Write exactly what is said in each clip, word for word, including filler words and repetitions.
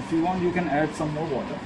If you want, you can add some more water.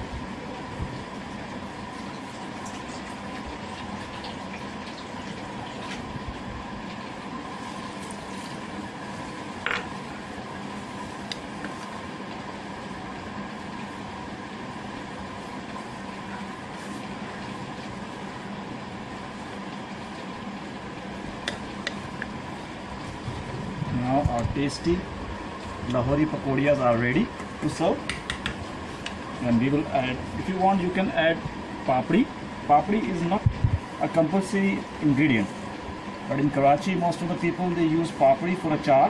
Now our tasty Lahori Pakorias are ready to serve, and we will add, if you want, you can add papri. Papri is not a compulsory ingredient, but in Karachi most of the people they use papri for a chaat,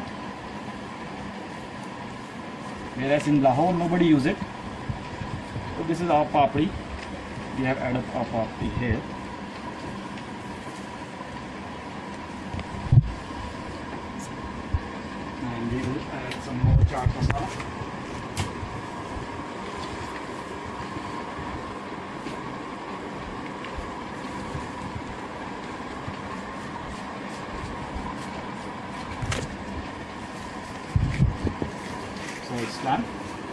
whereas in Lahore nobody use it. So this is our papri. We have added our papri here. And we will add some more chaat masala. So it's done.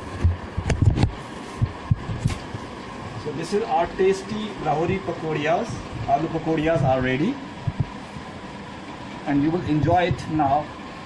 So this is our tasty Lahori Pakorias. Aaloo Pakorias are ready, and you will enjoy it now.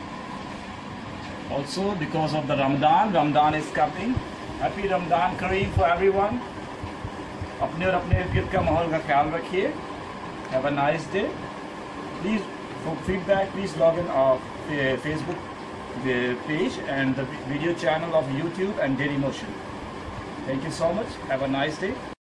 Also, because of the Ramadan, Ramadan is coming. Happy Ramadan Kareem for everyone. अपने और अपने इर्द का माहौल का ख्याल रखिए. Have a nice day. Please, for feedback, please log in our Facebook page and the video channel of YouTube and Daily Motion. Thank you so much. Have a nice day.